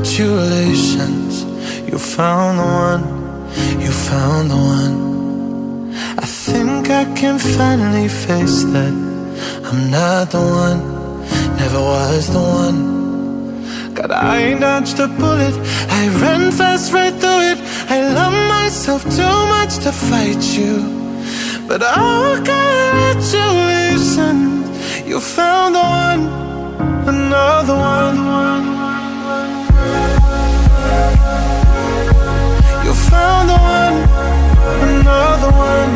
congratulations, you found the one, you found the one. I think I can finally face that I'm not the one, never was the one. God, I dodged a bullet, I ran fast right through it. I love myself too much to fight you, but oh, congratulations, you found the one, another one. You found the one, another one.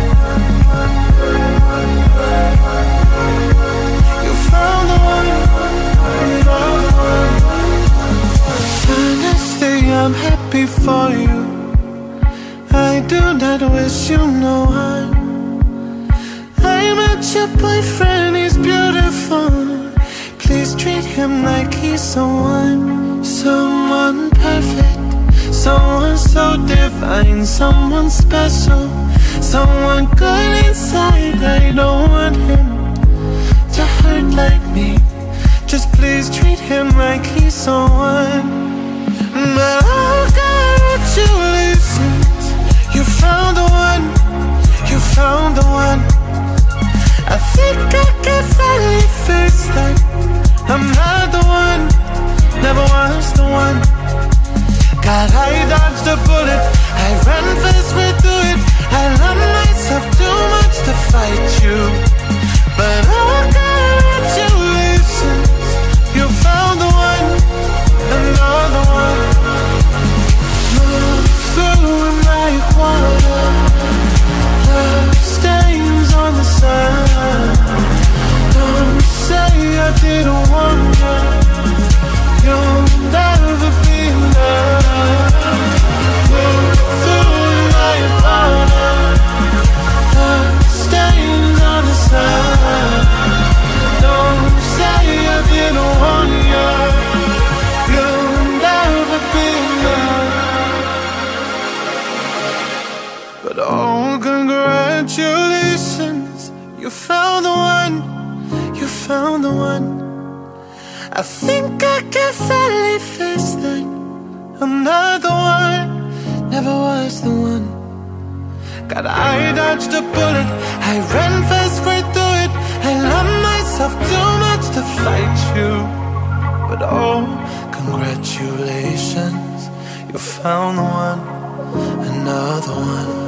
You found the one, another one. Honestly, I'm happy for you. I do not wish you no harm. I met your boyfriend, he's beautiful. Please treat him like he's someone, someone perfect, someone so divine, someone special, someone good inside. I don't want him to hurt like me. Just please treat him like he's someone. But oh, congratulations, you found the one, you found the one. I think I can finally face that I'm not the one, never was the one. God, I dodged a bullet, I ran fast right through it. I love myself too much to fight you, but oh, congratulations, you found the one, another one. Move through like water, love stains on the sun. Don't say I didn't want you, you'll never be enough. Move through like water, love stains on the sun. Don't say I didn't want you, you'll never be enough. But oh, congratulations, you found the one, you found the one. I think I can finally face that I'm not the one, never was the one. God, I dodged a bullet, I ran fast right through it. I love myself too much to fight you, but oh, congratulations, you found the one, another one.